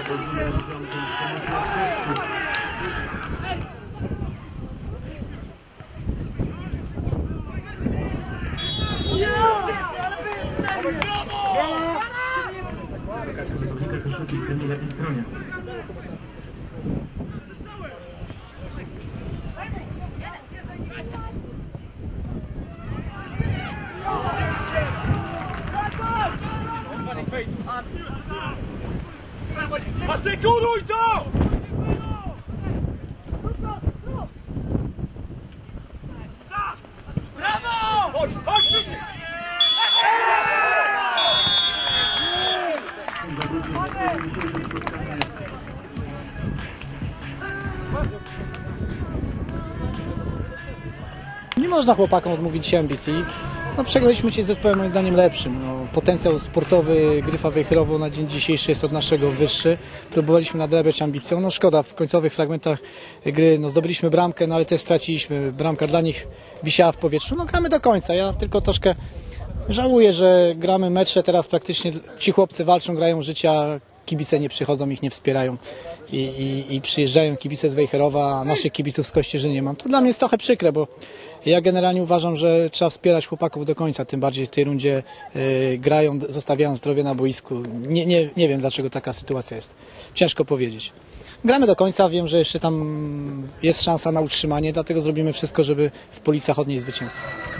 Asekuruj to! Brawo! Chodź, chodź, szybciej! Nie można chłopakom odmówić się ambicji. No, przegraliśmy dzisiaj z zespołem moim zdaniem lepszym. No, potencjał sportowy Gryfa Wejherowo na dzień dzisiejszy jest od naszego wyższy. Próbowaliśmy nadrabiać ambicją. No szkoda, w końcowych fragmentach gry zdobyliśmy bramkę, no ale też straciliśmy. Bramka dla nich wisiała w powietrzu. No gramy do końca. Ja tylko troszkę żałuję, że gramy mecze teraz praktycznie. Ci chłopcy walczą, grają życia. Kibice nie przychodzą, ich nie wspierają i przyjeżdżają kibice z Wejherowa, a naszych kibiców z Kościerzyny nie mam. To dla mnie jest trochę przykre, bo ja generalnie uważam, że trzeba wspierać chłopaków do końca, tym bardziej w tej rundzie grają, zostawiają zdrowie na boisku. Nie wiem, dlaczego taka sytuacja jest. Ciężko powiedzieć. Gramy do końca, wiem, że jeszcze tam jest szansa na utrzymanie, dlatego zrobimy wszystko, żeby w Policach odnieść zwycięstwo.